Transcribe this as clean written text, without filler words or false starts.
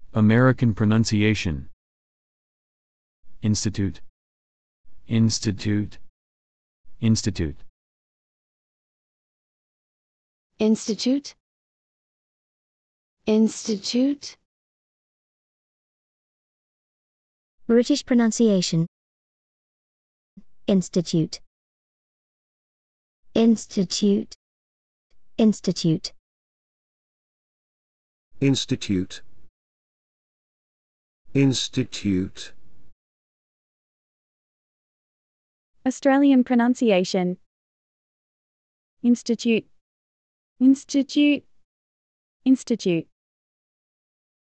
American pronunciation. Institute. Institute. Institute. Institute. Institute. British pronunciation. Institute. Institute. Institute. Institute. Institute. Australian pronunciation. Institute. Institute. Institute.